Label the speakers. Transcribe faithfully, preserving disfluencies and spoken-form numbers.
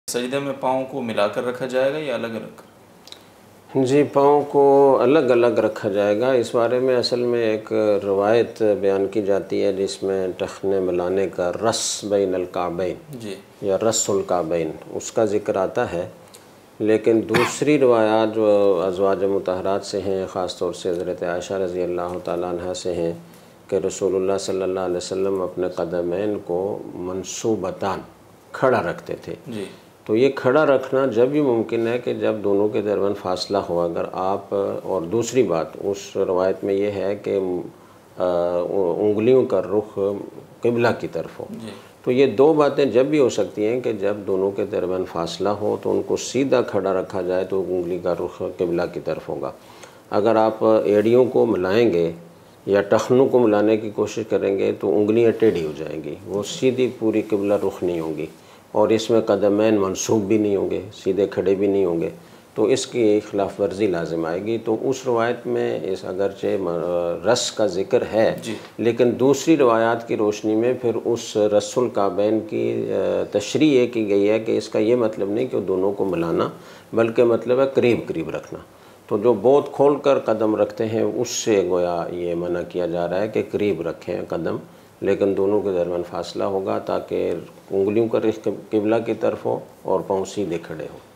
Speaker 1: سجدے میں پاؤں کو ملا کر رکھا جائے گا یا الگ الگ؟
Speaker 2: جی، پاؤں کو الگ الگ رکھا جائے گا۔ اس بارے میں اصل میں ایک روایت بیان کی جاتی ہے جس میں ٹخنے ملانے کا رس بین الکعبین
Speaker 1: جی
Speaker 2: یا رس الکعبین اس کا ذکر آتا ہے، لیکن دوسری روایات جو ازواج مطہرات سے ہیں، خاص طور سے حضرت عائشہ رضی اللہ تعالیٰ عنہ سے ہیں کہ رسول اللہ صلی اللہ علیہ وسلم اپنے قدمین کو منصوبتان کھڑا رکھتے تھے۔
Speaker 1: جی
Speaker 2: تو یہ کھڑا رکھنا جب بھی ممکن ہے کہ جب دونوں کے درمیان فاصلہ ہو۔ اگر آپ اور دوسری بات اس روایت میں یہ ہے کہ انگلیوں کا رخ قبلہ کی طرف ہو۔
Speaker 1: جی
Speaker 2: تو یہ دو باتیں جب بھی ہو سکتی ہیں کہ جب دونوں کے درمیان فاصلہ ہو تو ان کو سیدھا کھڑا رکھا جائے تو انگلی کا رخ قبلہ کی طرف ہوگا۔ اگر آپ ایڑیوں کو ملائیں گے یا ٹخنوں کو ملانے کی کوشش کریں گے تو انگلیاں ٹیڑھی ہو جائیں گی، وہ سیدھی پوری قبلہ رخ نہیں ہوں گی، اور اس میں قدمین منصوب بھی نہیں ہوں گے، سیدھے کھڑے بھی نہیں ہوں گے، تو اس کی خلاف ورزی لازم آئے گی۔ تو اس روایت میں اس اگرچہ رس کا ذکر ہے،
Speaker 1: جی
Speaker 2: لیکن دوسری روایات کی روشنی میں پھر اس رس الکعبین کی تشریح یہ کی گئی ہے کہ اس کا یہ مطلب نہیں کہ دونوں کو ملانا، بلکہ مطلب ہے قریب قریب رکھنا۔ تو جو بہت کھول کر قدم رکھتے ہیں اس سے گویا یہ منع کیا جا رہا ہے کہ قریب رکھیں قدم، لیکن دونوں کے درمیان فاصلہ ہوگا تاکہ انگلیوں کا رخ قبلہ کی طرف ہو اور پاؤں سیدھے کھڑے ہوں۔